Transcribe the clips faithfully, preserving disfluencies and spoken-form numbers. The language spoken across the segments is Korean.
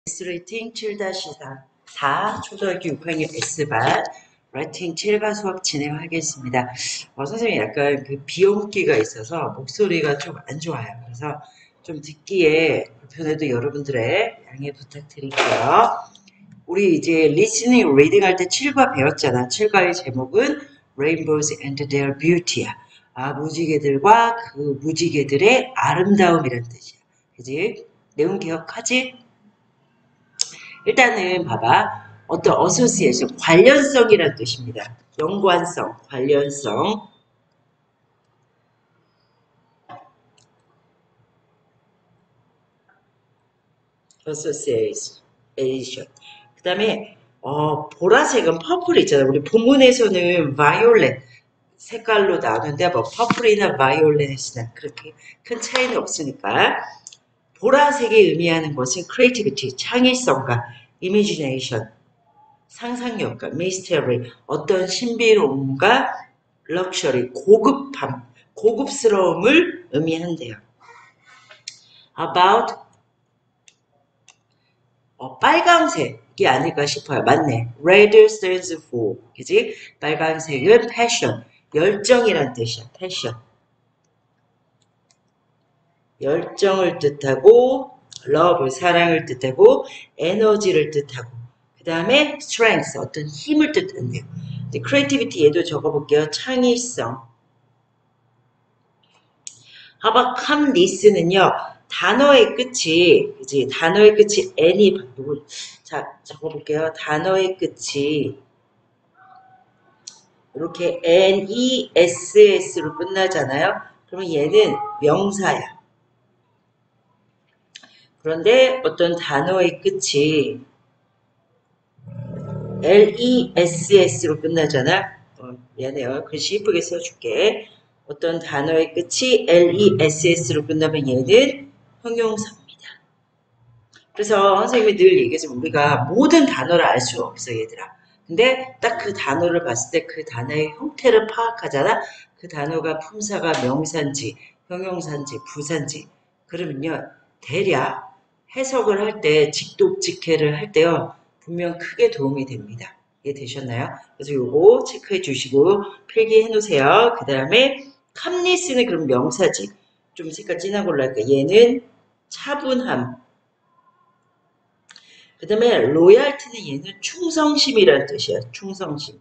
S레이팅 칠 사 초등학교 육 학년 S반 라이팅 칠 과 수업 진행하겠습니다. 어, 선생님 약간 그 비염기가 있어서 목소리가 좀 안 좋아요. 그래서 좀 듣기에 불편해도 여러분들의 양해 부탁드릴게요. 우리 이제 리스닝, 리딩 할 때 칠 과 배웠잖아. 칠 과의 제목은 Rainbows and Their Beauty야. 아, 무지개들과 그 무지개들의 아름다움이란 뜻이야. 그지? 내용 기억하지? 일단은 봐봐. 어떤 association, 관련성이라는 뜻입니다. 연관성, 관련성. association. 그 다음에 어, 보라색은 퍼플 있잖아요. 우리 본문에서는 violet 색깔로 나오는데 뭐 퍼플이나 violet이나 그렇게 큰 차이는 없으니까 보라색이 의미하는 것은 creativity, 창의성과 imagination, 상상력과 mystery, 어떤 신비로움과 luxury, 고급함, 고급스러움을 의미한대요. about 어, 빨강색이 아닐까 싶어요. 맞네. Red stands for, 그지? 빨강색은 passion, 열정이란 뜻이야. passion. 열정을 뜻하고 love, 사랑을 뜻하고 에너지를 뜻하고 그 다음에 strength, 어떤 힘을 뜻한대요. creativity 얘도 적어볼게요. 창의성. 하바 캄리스는요. 단어의 끝이 그지 단어의 끝이 n이 자 적어볼게요. 단어의 끝이 이렇게 ness로 끝나잖아요. 그러면 얘는 명사야. 그런데 어떤 단어의 끝이 less로 끝나잖아. 어, 미안해요. 글씨 이쁘게 써줄게. 어떤 단어의 끝이 less로 끝나면 얘는 형용사입니다. 그래서 선생님이 늘 얘기하지만 우리가 모든 단어를 알 수 없어 얘들아. 근데 딱 그 단어를 봤을 때 그 단어의 형태를 파악하잖아. 그 단어가 품사가 명사인지 형용사인지 부사인지 그러면요. 대략 해석을 할 때 직독직해를 할 때요. 분명 크게 도움이 됩니다. 이해되셨나요? 그래서 요거 체크해 주시고 필기해 놓으세요. 그 다음에 캄리스는 그럼 명사지. 좀 색깔 진한 걸로 할까? 얘는 차분함. 그 다음에 로얄티는 얘는 충성심이라는 뜻이야. 충성심.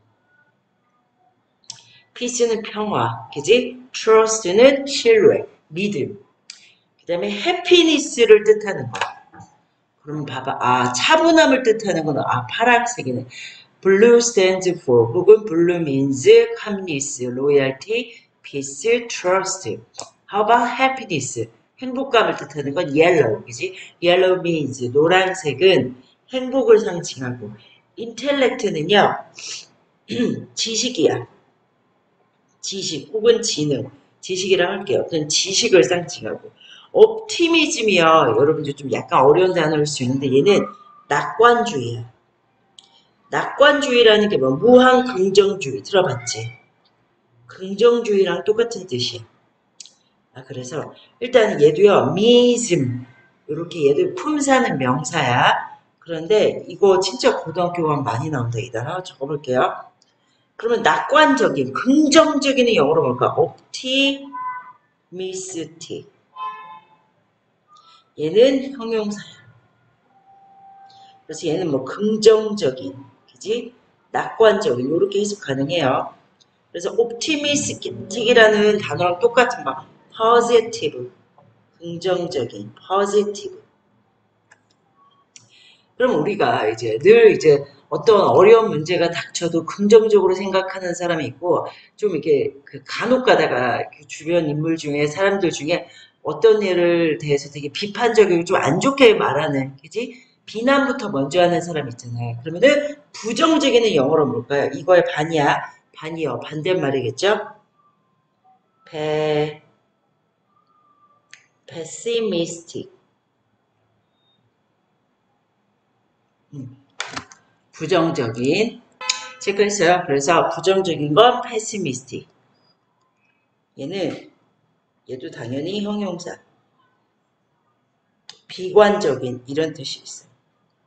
피스는 평화. 그지? 트러스트는 신뢰, 믿음. 그 다음에 해피니스를 뜻하는 거. 그럼 봐봐. 아, 차분함을 뜻하는 거는 아, 파란색이네. Blue stands for 혹은 blue means calmness, loyalty, peace, trust. How about happiness? 행복감을 뜻하는 건 yellow, 그지? Yellow means 노란색은 행복을 상징하고 intellect는요 지식이야. 지식 혹은 지능, 지식이라 할게요. 어떤 지식을 상징하고 옵티미즘이요. 여러분들 좀 약간 어려운 단어일 수 있는데 얘는 낙관주의야. 낙관주의라는 게 뭐 무한 긍정주의 들어봤지? 긍정주의랑 똑같은 뜻이야. 아, 그래서 일단 얘도요 미즘 이렇게 얘도 품사는 명사야. 그런데 이거 진짜 고등학교 가면 많이 나온다 이 단어 적어볼게요. 그러면 낙관적인 긍정적인은 영어로 뭘까? 옵티미스틱. 얘는 형용사야. 그래서 얘는 뭐 긍정적인, 그지? 낙관적인 이렇게 해석 가능해요. 그래서 optimistic이라는 단어랑 똑같은 거 positive, 긍정적인, positive. 그럼 우리가 이제 늘 이제 어떤 어려운 문제가 닥쳐도 긍정적으로 생각하는 사람이 있고 좀 이렇게 그 간혹 가다가 그 주변 인물 중에 사람들 중에 어떤 일을 대해서 되게 비판적이고 좀 안 좋게 말하는, 그지? 비난부터 먼저 하는 사람 있잖아요. 그러면은 부정적인은 영어로 뭘까요? 이거의 반이야. 반이요. 반대말이겠죠? 패, pessimistic. 음, 부정적인. 체크했어요. 그래서 부정적인 건 pessimistic. 얘는 얘도 당연히 형용사. 비관적인 이런 뜻이 있어요.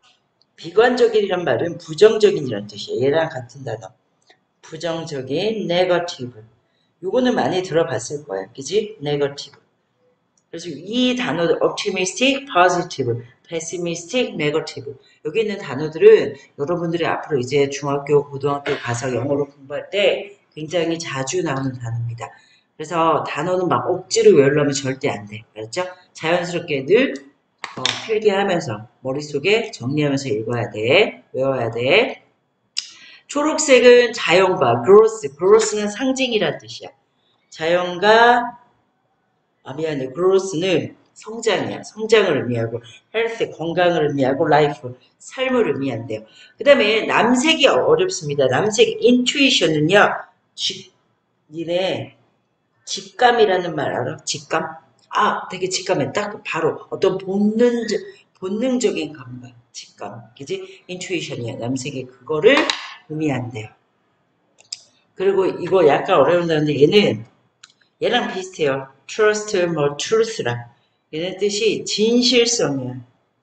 비관적이란 말은 부정적인이란 뜻이에요. 얘랑 같은 단어. 부정적인 negative. 요거는 많이 들어봤을 거야. 그지? negative. 그래서 이 단어들 optimistic, positive, pessimistic, negative. 여기 있는 단어들은 여러분들이 앞으로 이제 중학교, 고등학교 가서 영어로 공부할 때 굉장히 자주 나오는 단어입니다. 그래서 단어는 막 억지로 외우려면 절대 안 돼. 알았죠? 자연스럽게 늘 어, 필기하면서 머릿속에 정리하면서 읽어야 돼. 외워야 돼. 초록색은 자연과 growth, growth는 상징이란 뜻이야. 자연과 아 미안해. growth는 성장이야. 성장을 의미하고 health, 건강을 의미하고 life, 삶을 의미한대요. 그 다음에 남색이 어렵습니다. 남색 intuition은요. 직, 니네 직감이라는 말 알아? 직감? 아 되게 직감해. 딱 바로 어떤 본능적, 본능적인 감각. 직감. 그지? intuition이야. 남색이 그거를 의미한대요. 그리고 이거 약간 어려운다는데 얘는 얘랑 비슷해요. trust, 뭐 truth랑. 얘는 뜻이 진실성이야.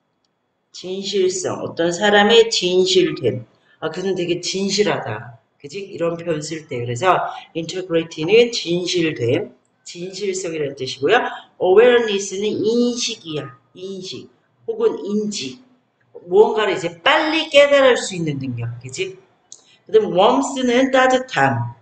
진실성. 어떤 사람의 진실됨. 아, 그는 되게 진실하다. 그지? 이런 표현 쓸 때. 그래서 integrity는 진실됨, 진실성이라는 뜻이고요. awareness는 인식이야. 인식. 혹은 인지. 무언가를 이제 빨리 깨달을 수 있는 능력. 그지? 그 다음 warmth는 따뜻함.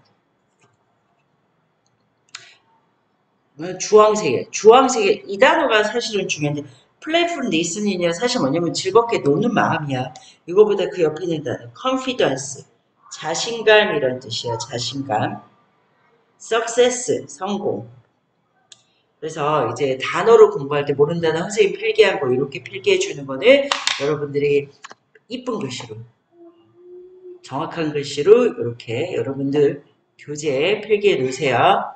주황색이에요. 주황색이 이 단어가 사실은 중요한데 playful listening이 사실 뭐냐면 즐겁게 노는 마음이야. 이거보다 그 옆에 있는 단어 confidence 자신감이란 뜻이야. 자신감 success 성공. 그래서 이제 단어로 공부할 때 모르는 단어 선생님 필기한 거 이렇게 필기해 주는 거는 여러분들이 이쁜 글씨로 정확한 글씨로 이렇게 여러분들 교재에 필기해 놓으세요.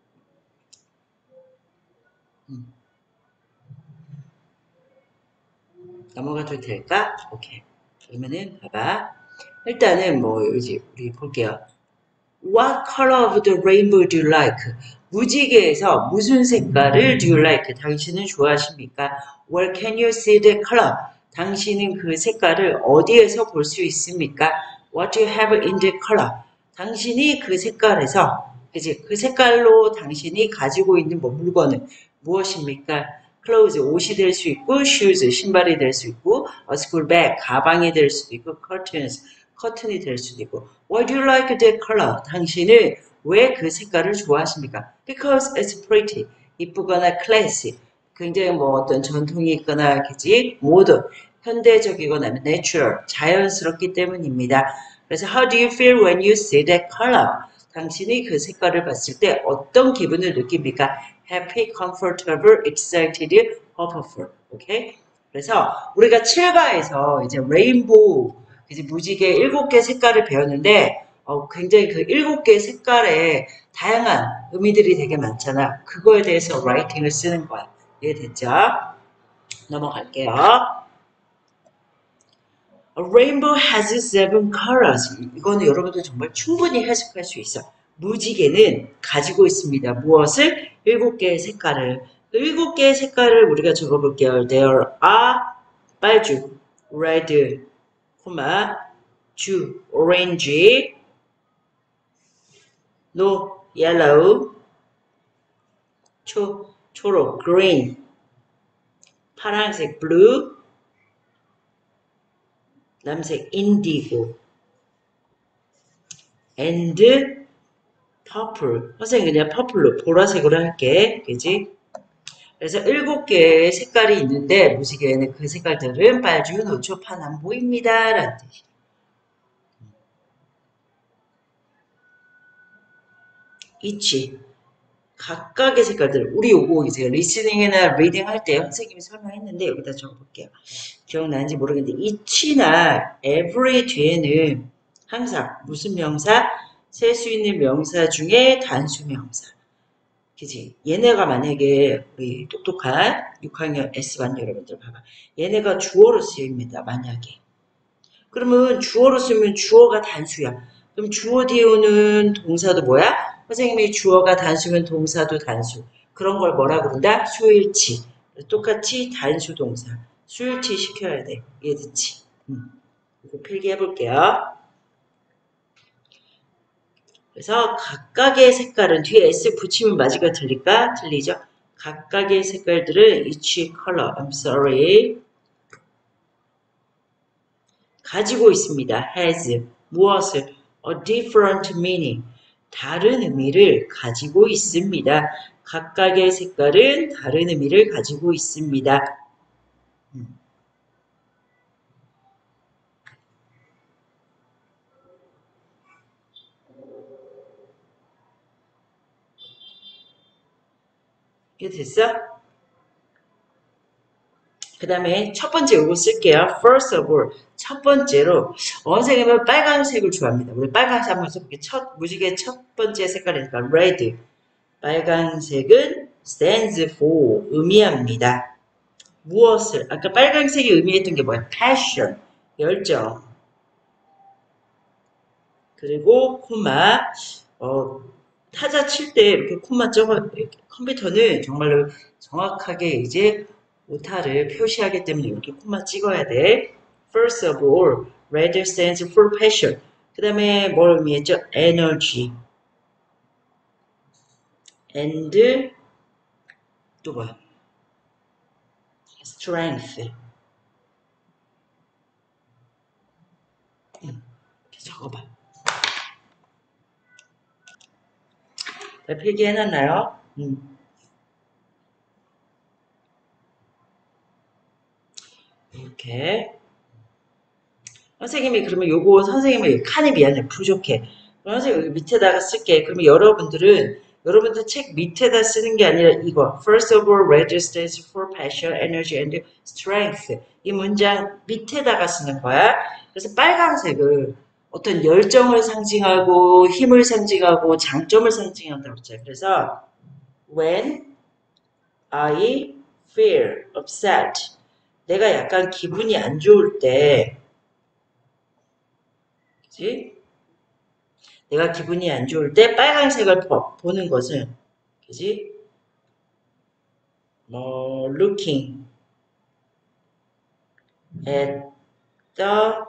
넘어가도 될까? 오케이. 그러면은 봐봐. 일단은 뭐 이제 우리 볼게요. What color of the rainbow do you like? 무지개에서 무슨 색깔을 do you like? 당신은 좋아하십니까? Where can you see the color? 당신은 그 색깔을 어디에서 볼 수 있습니까? What do you have in the color? 당신이 그 색깔에서 그치? 그 색깔로 당신이 가지고 있는 뭐 물건은 무엇입니까? clothes, 옷이 될 수 있고, shoes, 신발이 될 수 있고, a school bag, 가방이 될 수도 있고, curtains, 커튼이 될 수도 있고. Why do you like that color? 당신은 왜 그 색깔을 좋아하십니까? Because it's pretty. 이쁘거나 classy. 굉장히 뭐 어떤 전통이 있거나, 그지? 모던, 현대적이거나 natural, 자연스럽기 때문입니다. 그래서 how do you feel when you see that color? 당신이 그 색깔을 봤을 때 어떤 기분을 느낍니까? Happy, comfortable, excited, hopeful. 오케이? 그래서 우리가 칠과에서 이제 레인보우, 이제 무지개 일곱 개 색깔을 배웠는데 어, 굉장히 그 일곱 개 색깔의 다양한 의미들이 되게 많잖아. 그거에 대해서 라이팅을 쓰는 거야. 이해됐죠? 넘어갈게요. A rainbow has seven colors. 이거는 여러분들 정말 충분히 해석할 수 있어. 무지개는 가지고 있습니다. 무엇을? 일곱 개의 색깔을. 일곱 개의 색깔을 우리가 적어볼게요. There are 빨주, red, 코마, 주, orange, no, yellow, 초, 초록, green, 파란색, blue, 남색, indigo, and purple. 선생님 그냥 purple로 보라색으로 할게. 그지? 그래서 일곱 개의 색깔이 있는데 무지개에는 그 색깔들은 빨주, 노초, 파남 보입니다. 라는 뜻이에요. 있지. 각각의 색깔들. 우리 요거 이제 리스닝이나 리딩 할 때 선생님이 설명했는데 여기다 적어볼게요. 기억나는지 모르겠는데 each나 every 뒤에는 항상 무슨 명사? 셀 수 있는 명사 중에 단수 명사. 그지? 얘네가 만약에 우리 똑똑한 육 학년 에스원 여러분들 봐봐. 얘네가 주어로 쓰입니다. 만약에. 그러면 주어로 쓰면 주어가 단수야. 그럼 주어 뒤에 오는 동사도 뭐야? 선생님이 주어가 단수면 동사도 단수. 그런 걸 뭐라 그런다? 수일치. 똑같이 단수 동사. 수일치 시켜야 돼. 이해됐지? 음. 이거 필기해 볼게요. 그래서 각각의 색깔은 뒤에 S 붙이면 맞을까 틀릴까? 틀리죠? 각각의 색깔들은 each color, I'm sorry, 가지고 있습니다. has 무엇을? a different meaning, 다른 의미를 가지고 있습니다. 각각의 색깔은 다른 의미를 가지고 있습니다. 음. 이게 됐어? 그 다음에 첫 번째 이거 쓸게요. First of all, 첫 번째로 원생님은 빨간색을 좋아합니다. 우리 빨간색 한번 써볼게요. 첫 무지개 첫 번째 색깔이니까 red. 빨간색은 stands for 의미합니다. 무엇을? 아까 빨간색이 의미했던 게 뭐야? passion, 열정. 그리고 코마 어, 타자 칠 때 이렇게 코마 적어 컴퓨터는 정말로 정확하게 이제 오타를 표시하기 때문에 이렇게 코마 찍어야 돼. First of all, red stands for passion. 그 다음에 뭘 의미했죠? energy. and 또 뭐야? strength. 음, 이렇게 적어봐. 네, 필기해놨나요? 음. 이렇게. 선생님이 그러면 요거 선생님이 칸이 미안해 부족해. 선생님 여기 밑에다가 쓸게. 그러면 여러분들은 여러분들 책 밑에다 쓰는 게 아니라 이거 First of all, red stands for passion, energy, and strength. 이 문장 밑에다가 쓰는 거야. 그래서 빨간색을 어떤 열정을 상징하고 힘을 상징하고 장점을 상징한다고 했잖아요. 그래서 when I feel upset, 내가 약간 기분이 안 좋을 때, 그치? 내가 기분이 안 좋을 때 빨간색을 보는 것은, 그지? 뭐, looking at the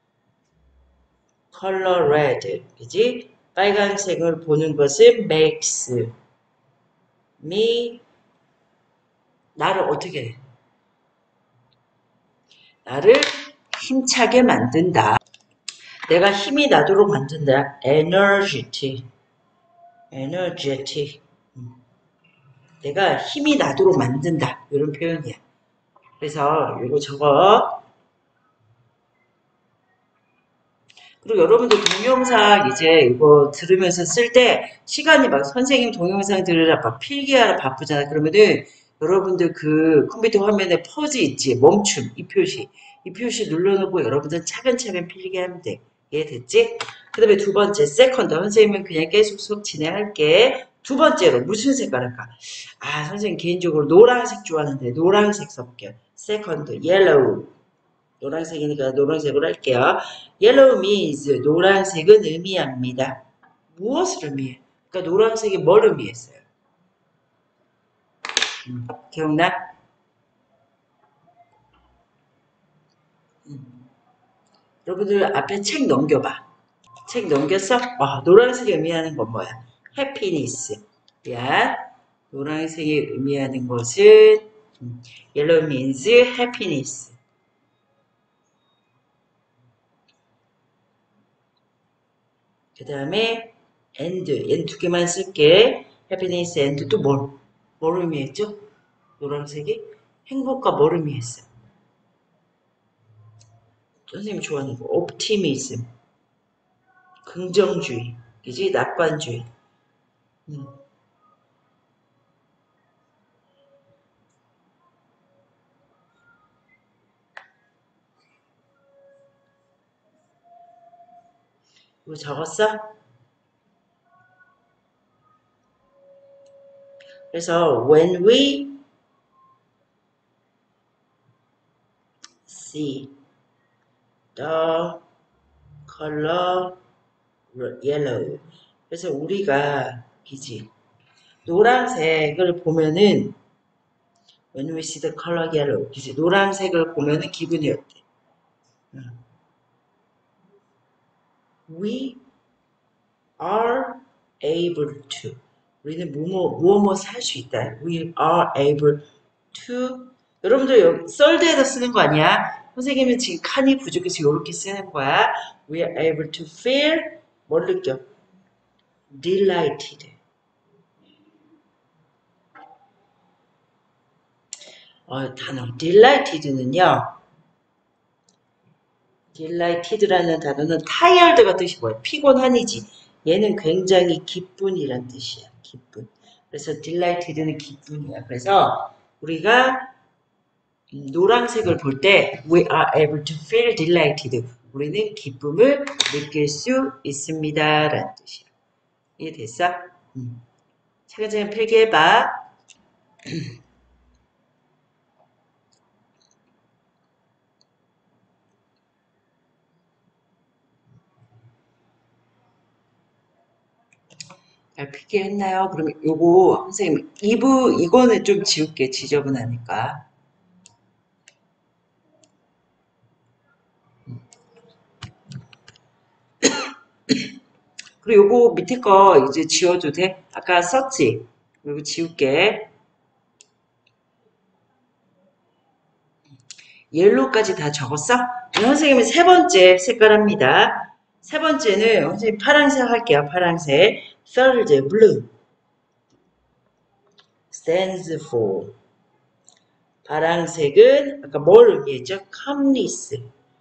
color red, 그지? 빨간색을 보는 것은 makes me, 나를 어떻게 해? 나를 힘차게 만든다. 내가 힘이 나도록 만든다. energetic, energetic. 내가 힘이 나도록 만든다. 이런 표현이야. 그래서 이거 적어. 그리고 여러분들 동영상 이제 이거 들으면서 쓸 때 시간이 막 선생님 동영상 들으라 막 필기하라 바쁘잖아. 그러면은 여러분들 그 컴퓨터 화면에 퍼즈 있지? 멈춤. 이 표시. 이 표시 눌러놓고 여러분들 차근차근 필기하면 돼. 이해됐지? 그 다음에 두 번째, 세컨드. 선생님은 그냥 계속 수업 진행할게. 두 번째로 무슨 색깔 할까? 아, 선생님 개인적으로 노란색 좋아하는데 노란색 써볼게요. 세컨드, 옐로우. 노란색이니까 노란색으로 할게요. Yellow means 노란색은 의미합니다. 무엇을 의미해? 그러니까 노란색이 뭘 의미했어요? 음, 기억나? 음. 여러분들 앞에 책 넘겨봐. 책 넘겼어? 와, 노란색이 의미하는 건 뭐야? happiness. 야, 노란색이 의미하는 것은 음, yellow means happiness. 그 다음에 and, 얘는 두 개만 쓸게. happiness and 또 뭘? 뭘 의미했죠? 노란색이? 행복과 뭘 의미했어요? 선생님이 좋아하는 거. optimism. 긍정주의. 그지? 낙관주의. 음. 이거 적었어? 그래서 when we see the color yellow. 그래서 우리가 그지? 노란색을 보면은 when we see the color yellow. 그지? 노란색을 보면은 기분이 어때? 응. We are able to. 우리는 뭐뭐 뭐뭐 살 수 있다. We are able to. 여러분들 여기 썰대에다 쓰는 거 아니야? 선생님은 지금 칸이 부족해서 이렇게 쓰는 거야. We are able to feel 뭘 느껴? delighted. 어, 단어 delighted는요. delighted라는 단어는 tired가 뜻이 뭐야? 피곤한이지. 얘는 굉장히 기쁜이란 뜻이야. 기쁜. 그래서 delighted는 기쁜이야. 그래서 우리가 노란색을 볼 때 we are able to feel delighted. 우리는 기쁨을 느낄 수 있습니다. 라는 뜻이야. 이해됐어? 음. 차근차근 필기해봐. 잘 필기했나요? 그러면 요거 선생님 이 부 이거는 좀 지울게. 지저분하니까. 그리고 요거 밑에 거 이제 지워도 돼? 아까 썼지? 이거 지울게. 옐로우까지 다 적었어? 선생님은 세 번째 색깔합니다. 세 번째는 선생님 파란색 할게요. 파란색. Third, blue. Stands for. 파란색은 아까 뭘 의미했죠? calmness.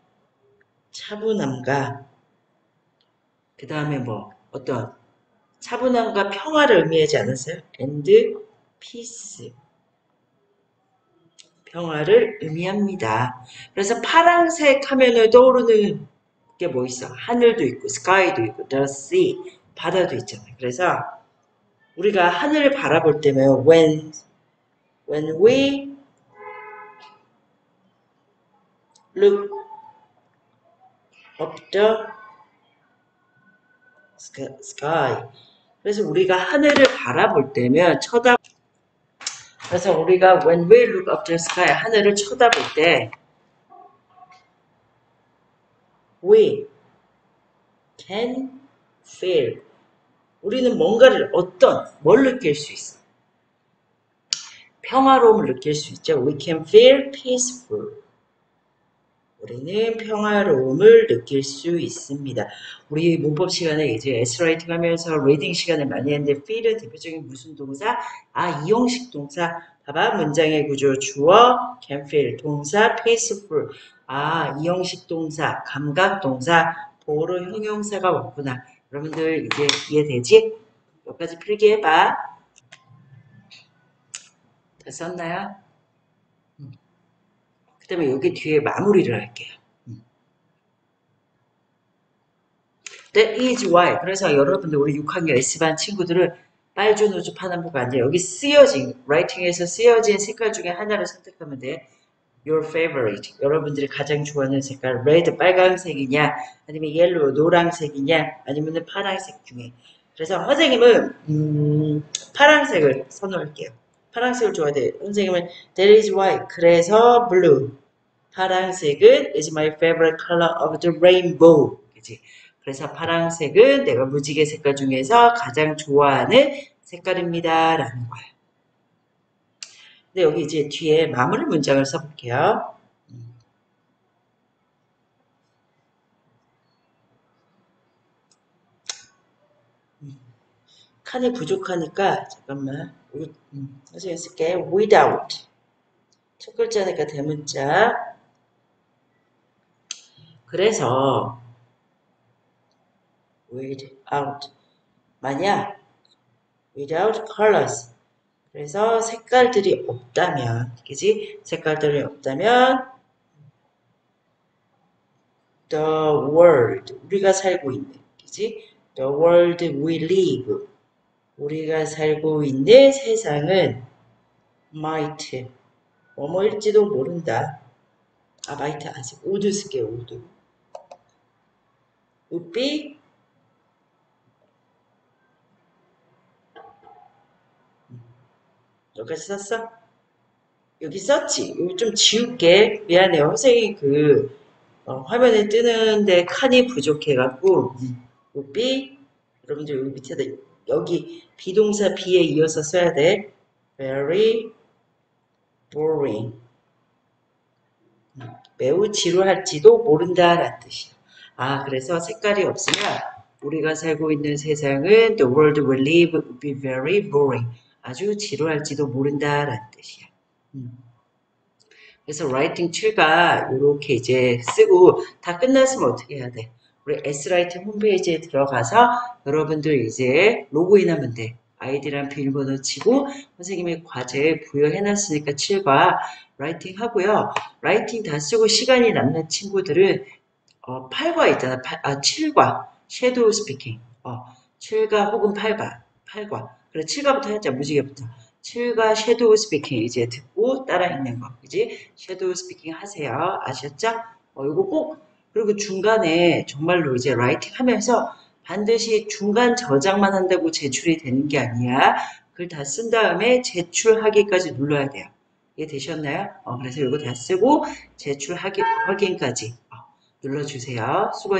차분함과 그 다음에 뭐 어떤 차분함과 평화를 의미하지 않았어요? And peace. 평화를 의미합니다. 그래서 파란색 하면은 떠오르는 게 뭐 있어? 하늘도 있고, sky도 있고, the sea, 바다도 있잖아요. 그래서 우리가 하늘을 바라볼 때면 when, when we look up the sky. 그래서 우리가 하늘을 바라볼 때면 쳐다 그래서 우리가 when we look up the sky 하늘을 쳐다볼 때 we can feel 우리는 뭔가를 어떤 뭘 느낄 수 있어? 평화로움을 느낄 수 있죠. We can feel peaceful. 우리는 평화로움을 느낄 수 있습니다. 우리 문법 시간에 이제 에스라이팅 하면서 리딩 시간을 많이 했는데 feel은 대표적인 무슨 동사? 아, 이형식 동사. 봐봐. 문장의 구조 주어, can feel 동사, peaceful. 아, 이형식 동사, 감각 동사, 보로 형용사가 왔구나. 여러분들 이제 이해되지? 여기까지 필기해봐. 다 썼나요? 그 다음에 여기 뒤에 마무리를 할게요. That is why. 그래서 여러분들 우리 육 학년 S반 친구들은 빨주노주 파남보가 안 돼. 여기 쓰여진, 라이팅에서 쓰여진 색깔 중에 하나를 선택하면 돼. Your favorite. 여러분들이 가장 좋아하는 색깔. Red, 빨강색이냐, 아니면 yellow, 노란색이냐, 아니면 파란색 중에. 그래서 선생님은 음, 파란색을 선호할게요. 파란색을 좋아해. 선생님은 That is why. 그래서 blue. 파란색은 is my favorite color of the rainbow. 그치? 그래서 파란색은 내가 무지개 색깔 중에서 가장 좋아하는 색깔입니다. 라는 거예요. 근데 여기 이제 뒤에 마무리 문장을 써볼게요. 칸이 부족하니까 잠깐만 여기 음, 선생님 쓸게. without 첫 글자니까 대문자. 그래서 without 만약 without colors 그래서 색깔들이 없다면 그지? 색깔들이 없다면 the world 우리가 살고 있는 그지? the world we live 우리가 살고 있는 세상은 might 뭐뭐일지도 모른다. 아 might 아직 would 쓸게요. would would be 여기까지 썼어? 여기 썼지? 여기 좀 지울게. 미안해요. 선생님이 그 어, 화면에 뜨는데 칸이 부족해갖고 요 B 여러분들 여기 밑에다 여기 비동사 B에 이어서 써야 돼. Very boring. 매우 지루할지도 모른다라는 뜻이야. 아, 그래서 색깔이 없으면 우리가 살고 있는 세상은 the world we live would be very boring. 아주 지루할지도 모른다라는 뜻이야. 음. 그래서 라이팅 칠가 이렇게 이제 쓰고 다 끝났으면 어떻게 해야 돼? 우리 S라이팅 홈페이지에 들어가서 여러분들 이제 로그인하면 돼. 아이디랑 비밀번호 치고 선생님이 과제 부여해놨으니까 칠과 라이팅 하고요. 라이팅 다 쓰고 시간이 남는 친구들은 어, 팔과 있잖아. 팔, 아, 칠과 섀도우 스피킹. 어, 칠과 혹은 팔과 팔과 그래 칠과부터 하자. 무지개부터. 칠과 섀도우 스피킹 이제 듣고 따라 읽는 거. 그지? 섀도우 스피킹 하세요. 아셨죠? 어, 이거 꼭 그리고 중간에 정말로 이제 라이팅 하면서 반드시 중간 저장만 한다고 제출이 되는 게 아니야. 글 다 쓴 다음에 제출하기까지 눌러야 돼요. 이해 되셨나요? 어, 그래서 이거 다 쓰고 제출하기 확인까지 어, 눌러주세요. 수고